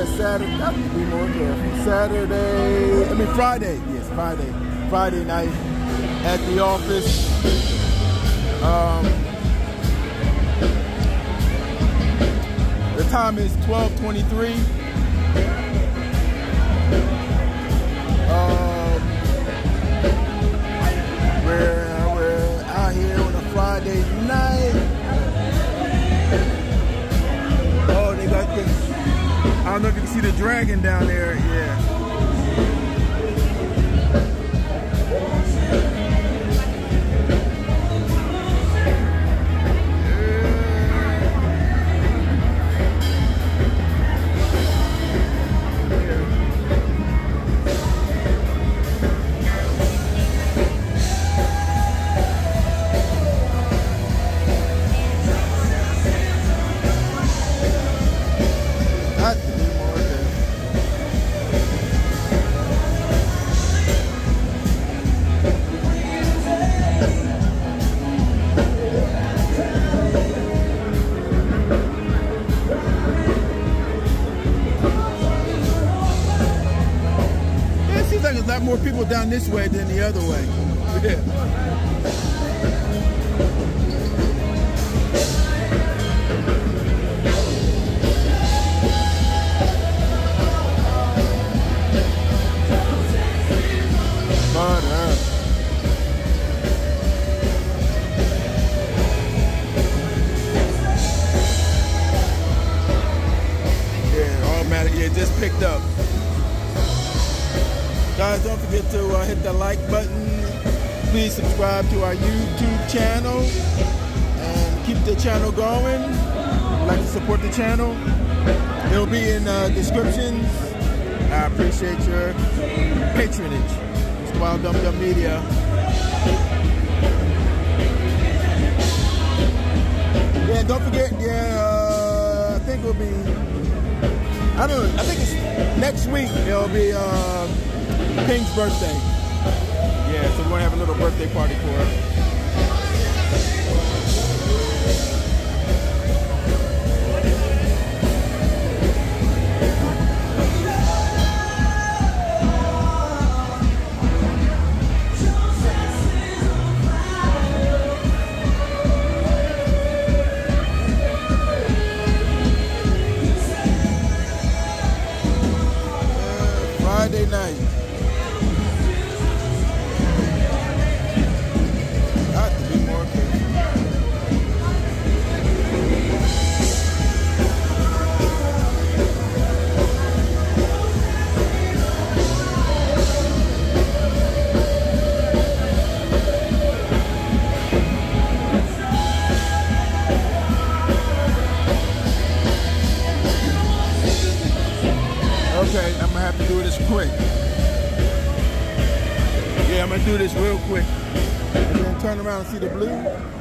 Saturday. I have to be more careful. Friday. Yes, Friday. Friday night at the office. The time is 12:23. We're out here on a Friday night. Oh, they got this. I don't know if you can see the dragon down there. Yeah. There's a lot more people down this way than the other way. Yeah. Yeah, automatic. Yeah, just picked up. Guys, don't forget to hit the like button. Please subscribe to our YouTube channel and keep the channel going. If you'd like to support the channel, it'll be in descriptions. I appreciate your patronage. Mr. Wild Dum Dum Media. Yeah, don't forget, I think it'll be, I think it's next week. It'll be Pink's birthday. Yeah, so we're gonna have a little birthday party for her. Friday night. Okay, I'm gonna have to do this quick. Yeah, I'm gonna do this real quick. And then turn around and see the blue.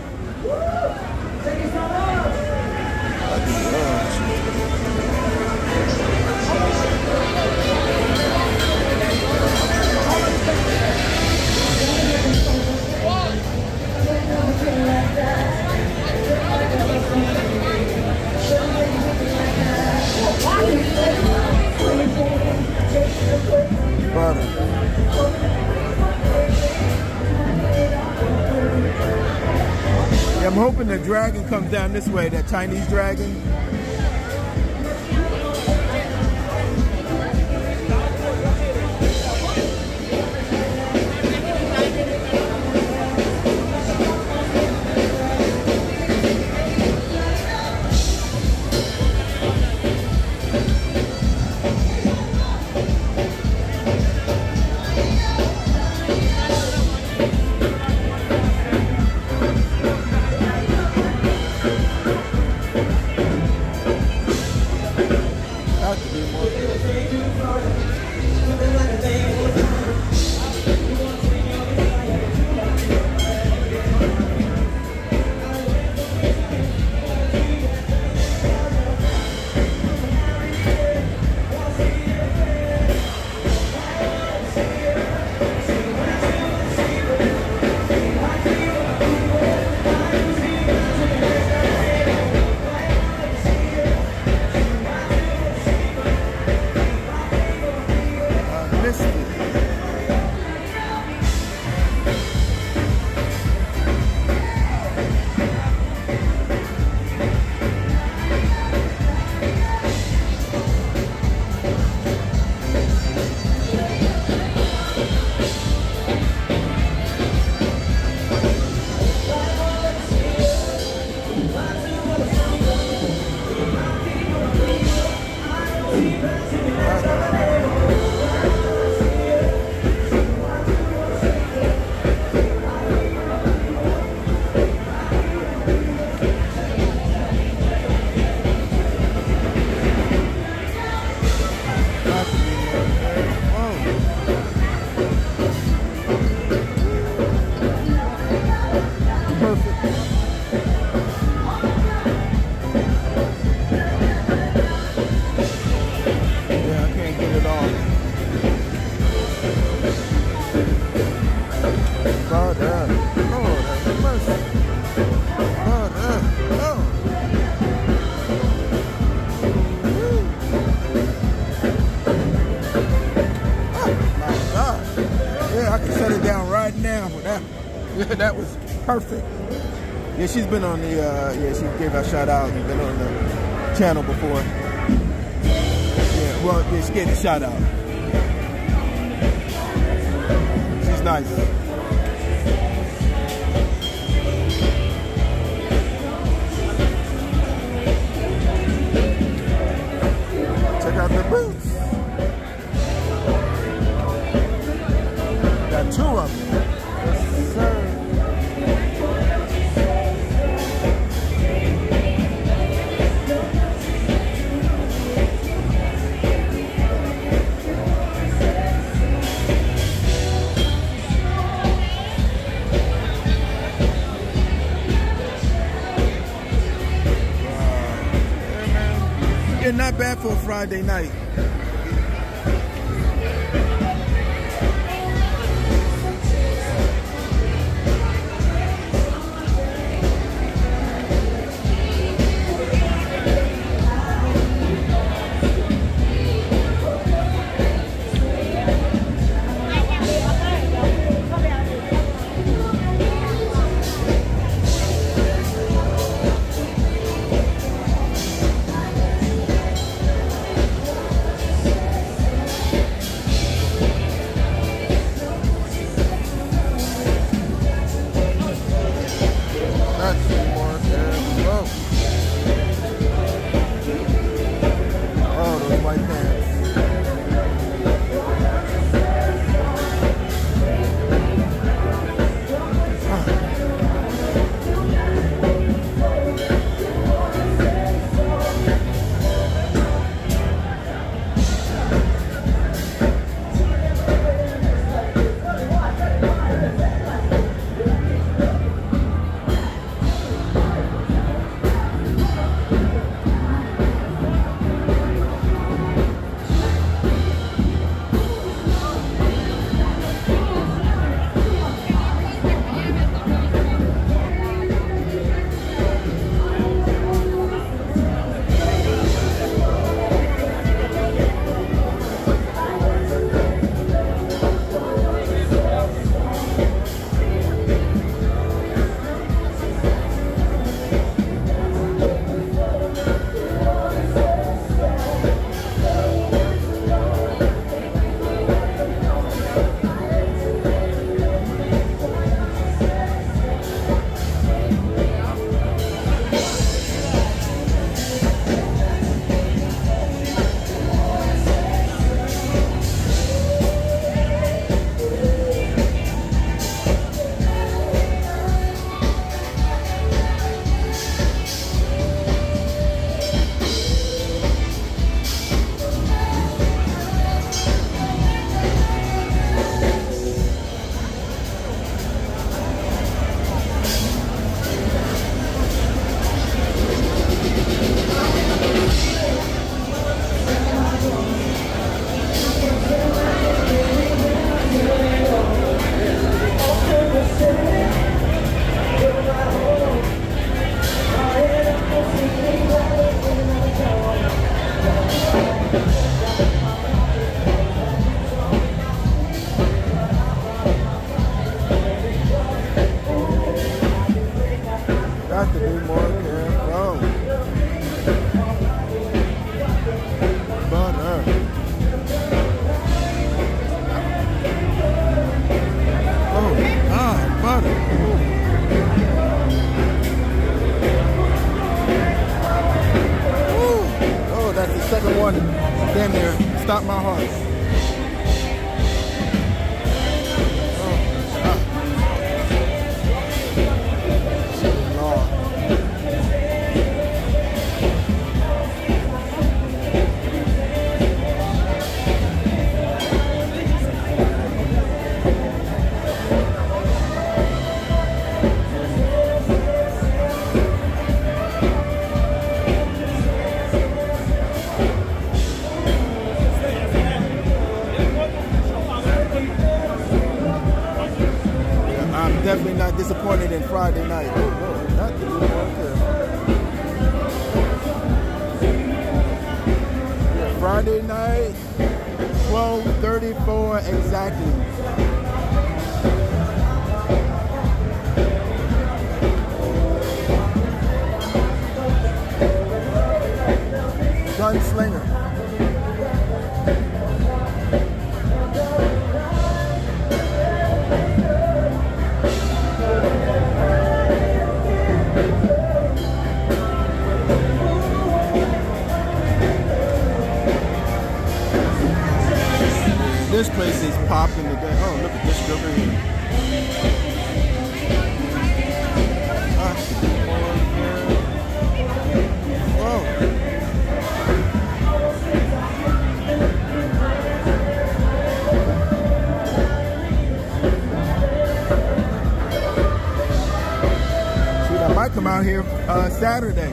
Yeah, I'm hoping the dragon comes down this way, that Chinese dragon. Yeah, I can set it down right now for that. Yeah, that was perfect. Yeah, she's been on the, yeah, she gave a shout out and been on the channel before. Yeah, well, yeah, she gave a shout out. She's nice. Check out the boots. Got 2 of them. Yes, sir. Yeah, not bad for a Friday night. Got to be more careful. Butter. Oh, butter. Ooh. Oh, that's the second one. Damn near stopped my heart. Definitely not disappointed in Friday night. Oh, not Friday night, 12:34 exactly. gunslinger. This place is popping today. Oh, look at this over here. Whoa. Shoot, I might come out here Saturday.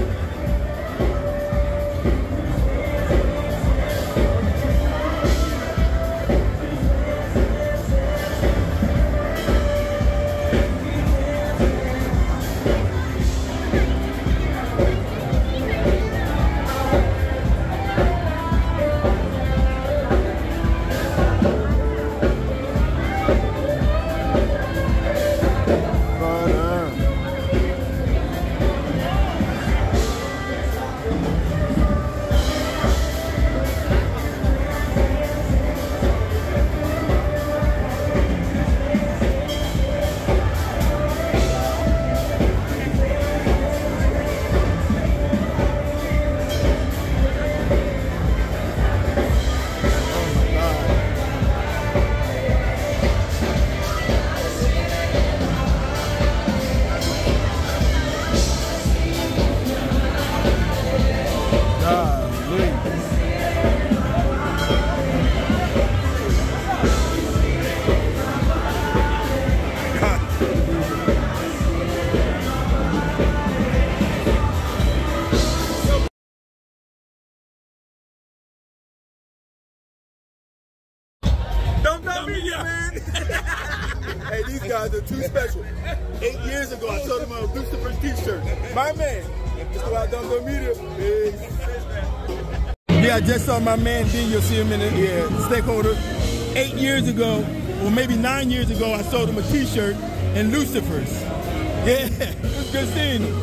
Hey, these guys are too special. 8 years ago, I sold them a Lucifer's t-shirt. My man, just about Don't Go Media. Yeah, I just saw my man D. You'll see him in the stakeholder. 8 years ago, or maybe 9 years ago, I sold him a t-shirt and Lucifer's. Yeah, it was good seeing him.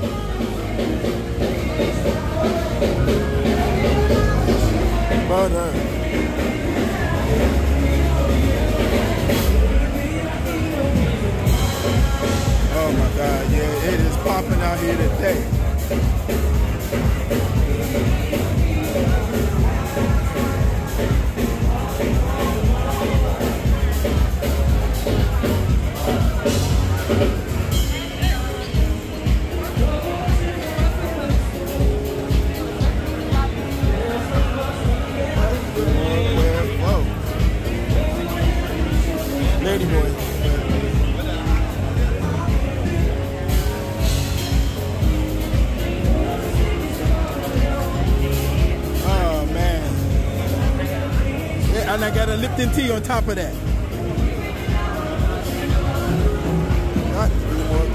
But, oh my God, yeah, it is popping out here today. Whoa. Lady boy. And I got a Lipton tea on top of that. Not three more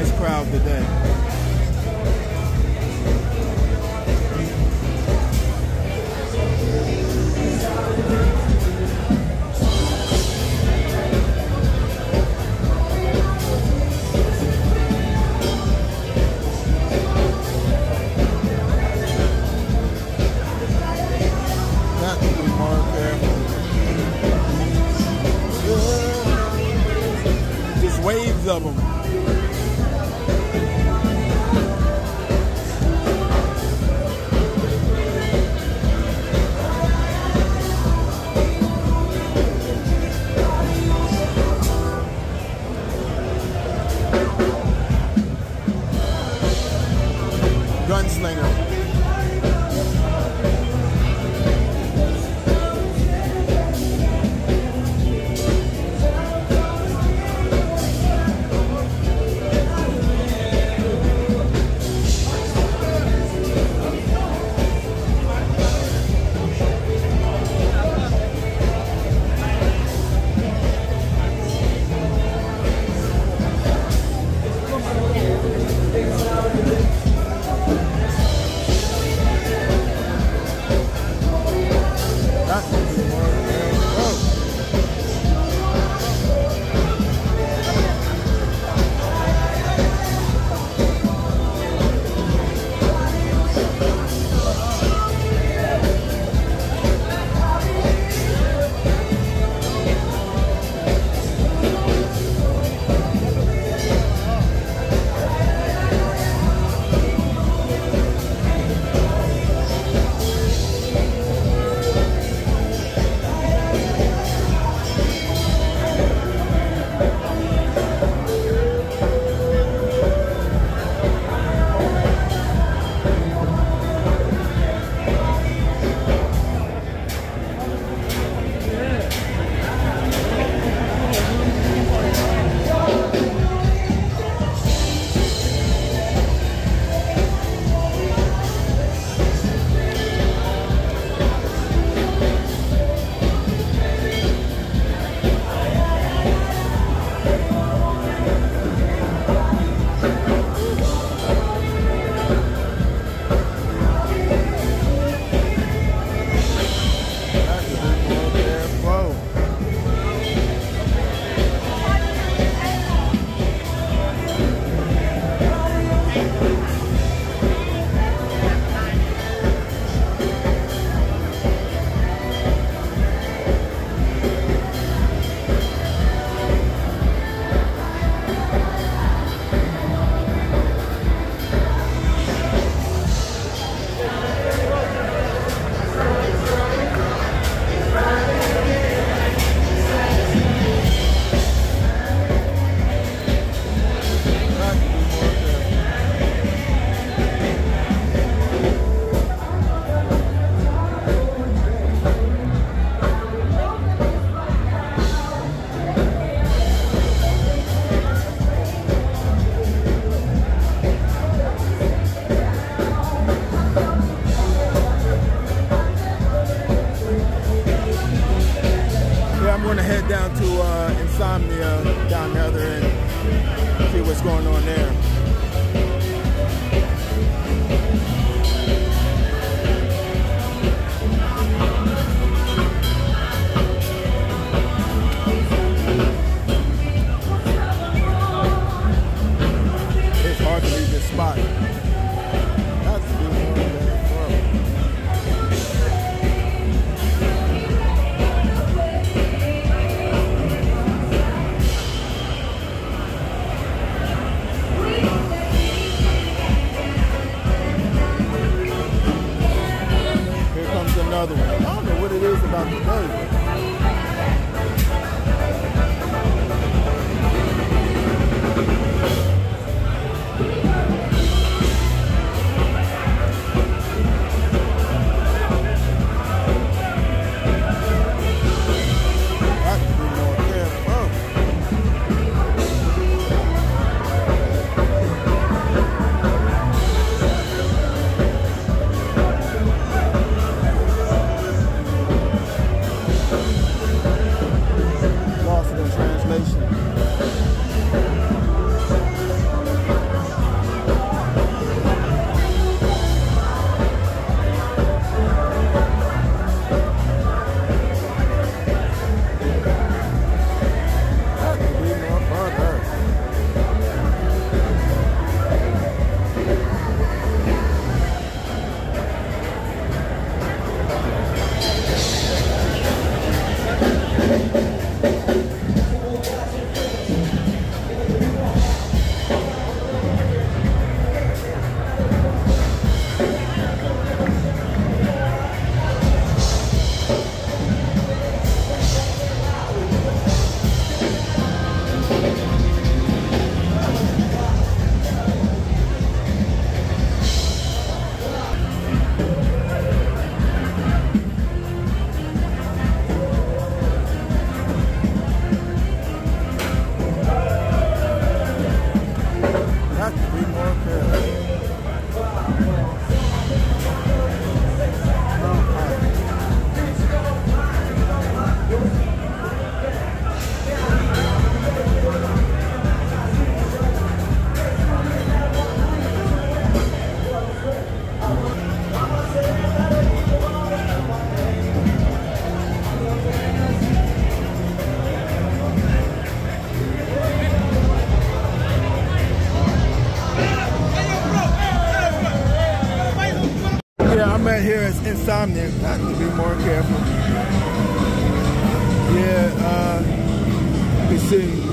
nice crowd today. Waves of them. Gunslinger. Down to Insomnia down the other end, see what's going on there. It's hard to leave this spot. That's the another one. I don't know what it is about today. Lost in translation. next time they've got to be more careful. Yeah, let me see.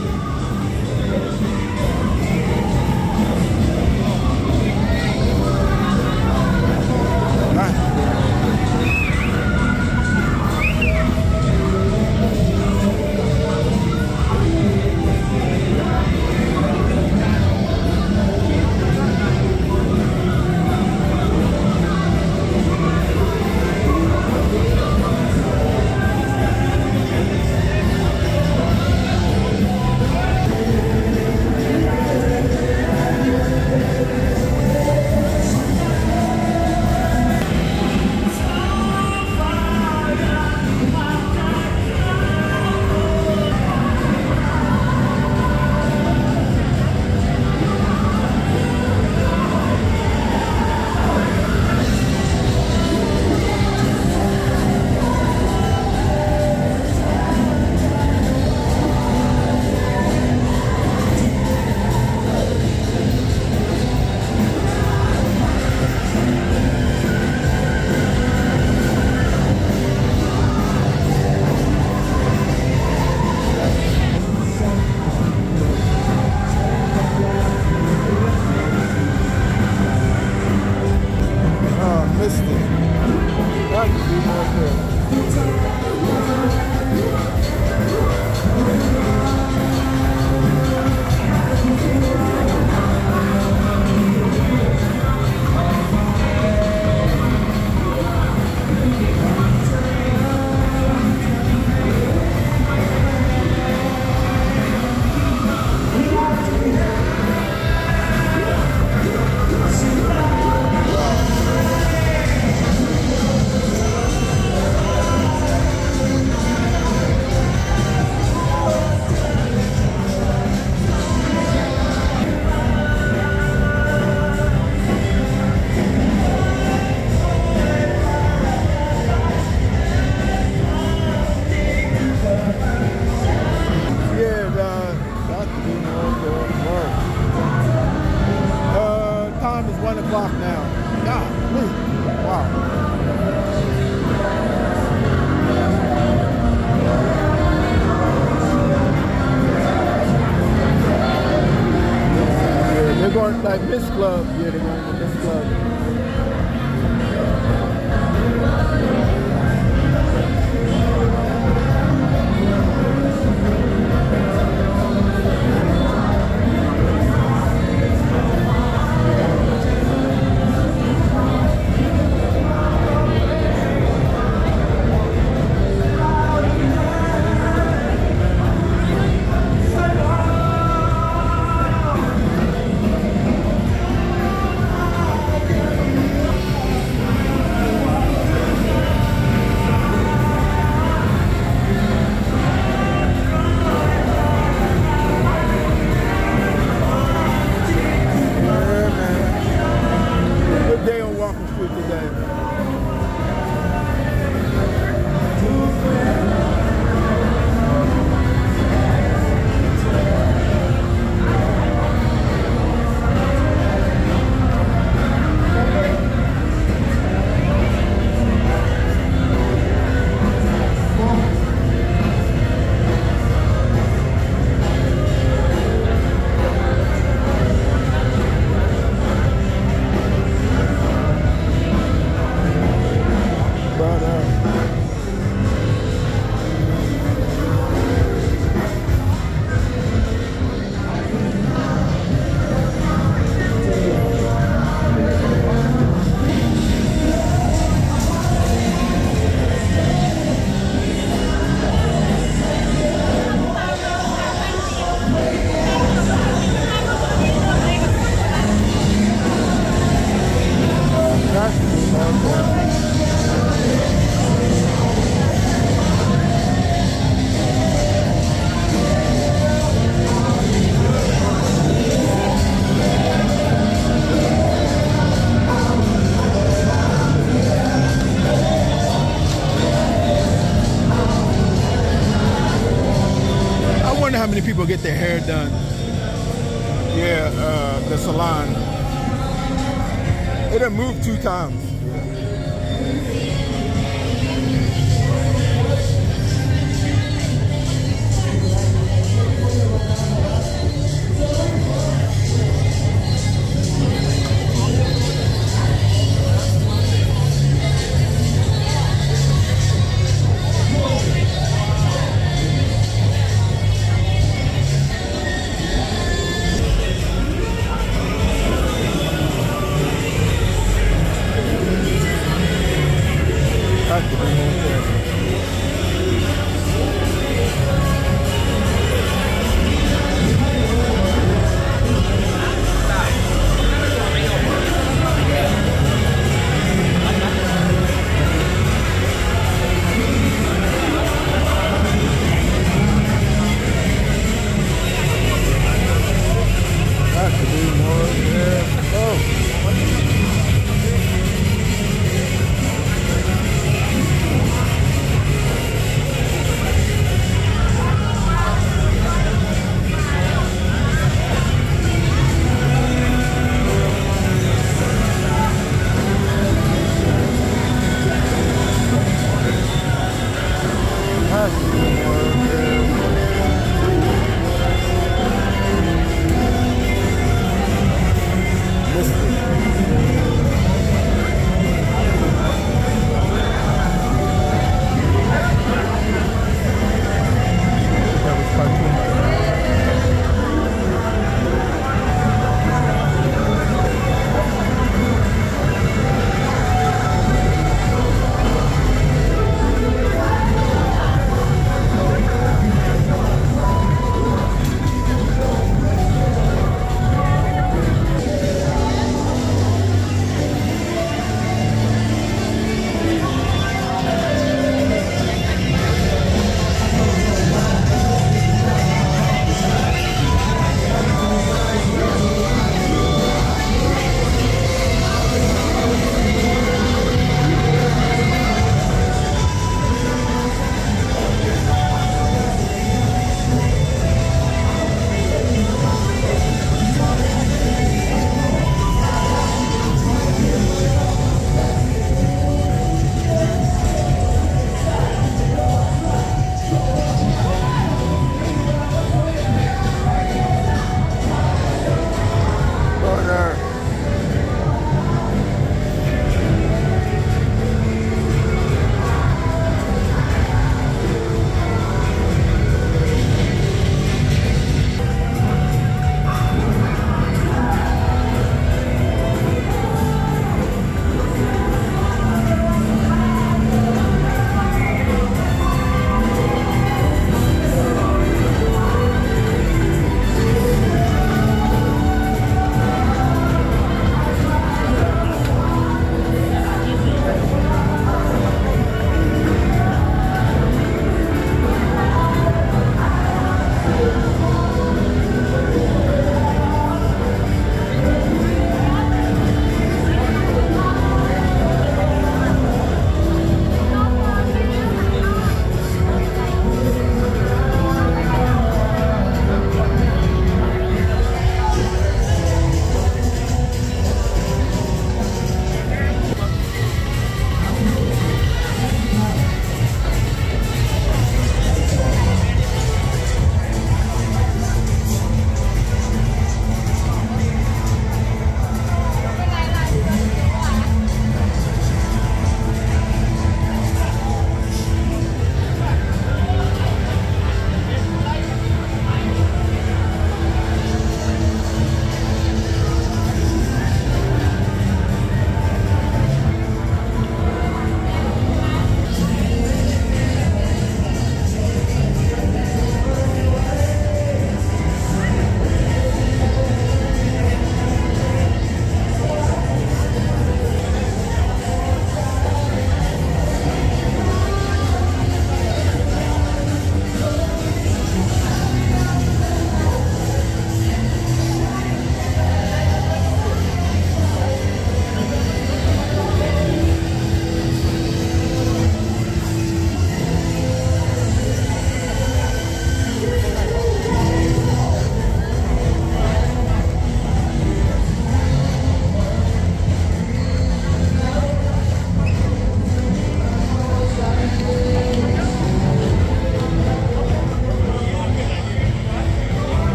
Time is 1 o'clock now. Golly. Wow. They're going like this club. Yeah, they're going to this club. Walking Street today. How many people get their hair done? Yeah, the salon. It done moved 2 times.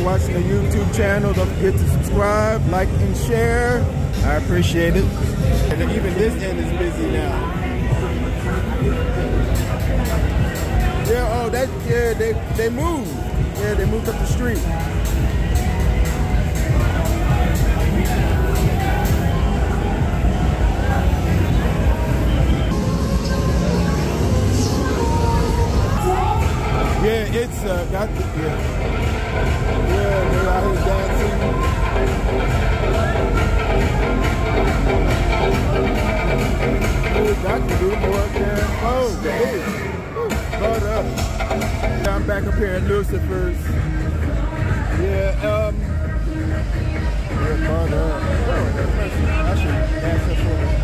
for watching the YouTube channel. Don't forget to subscribe, like, and share. I appreciate it. And even this end is busy now. Yeah, oh, they moved. Yeah, they moved up the street. Yeah, it's got the, yeah, they're out here dancing. Oh, got to do more up there. Oh, hey, hold up. I'm back up here at Lucifer's. Yeah, hold up. Oh, I should dance up for